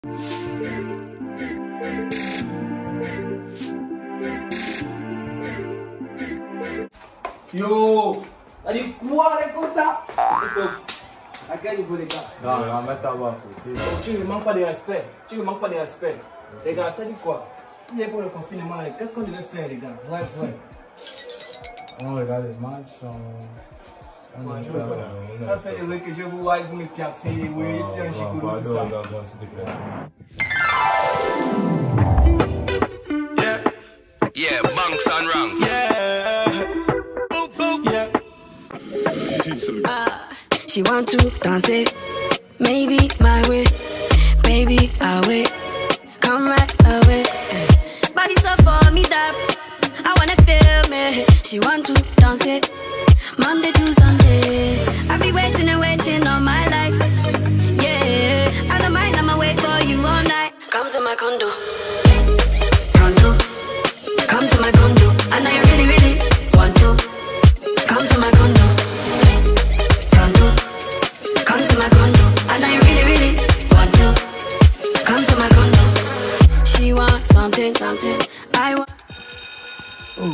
Yo, allez quoi les contacts? À quel niveau les gars? Non, on va mettre à voir. Tu ne manques pas de respect. Tu ne manques pas de respect. Les gars, ça dit quoi? S'il y a pour le confinement, qu'est-ce qu'on devait faire les gars? Ouais. On regarde les matchs. On fait les que je vous vois, ils ont mis piafé, oui, c'est un chicoulou, c'est ça. Yeah, bunks and ranks. She want to dance it, maybe my way, baby I'll wait, come right away. Body so for me that I wanna feel me. She want to dance it, Monday to Sunday. I be waiting and waiting all my life. Yeah, I don't mind, I'ma wait for you all night. Come to my condo, pronto. Come to my condo. I know you really, really want to. Come to my condo, pronto. Come to my condo. I know you really, really want to. Come to my condo. She wants something, I want. Ooh.